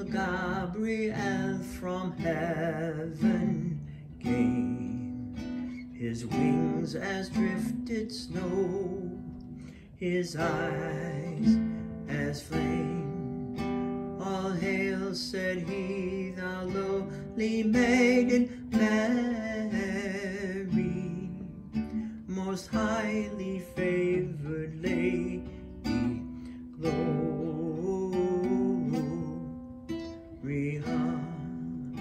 Gabriel from heaven came, his wings as drifted snow, his eyes as flame. All hail, said he, thou lowly maiden Mary, most highly favored lady, glory on.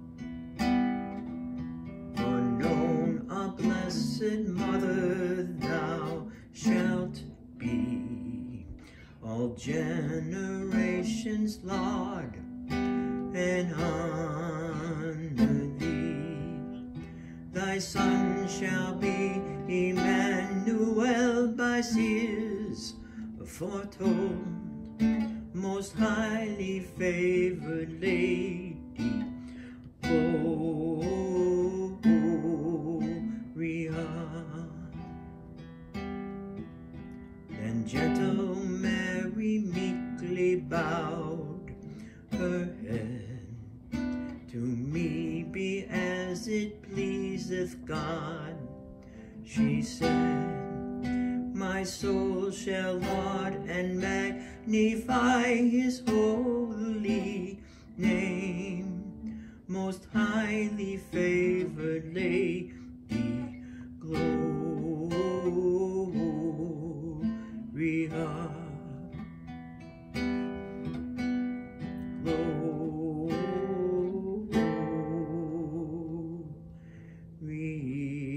For known a blessed mother thou shalt be, all generations laud and honor thee. Thy son shall be Emmanuel, by seers foretold, most highly favored lady, glory on. Then gentle Mary meekly bowed her head, to me be as it pleaseth God, she said. My soul shall laud and magnify his holy name, most highly favored lady, glory on, glory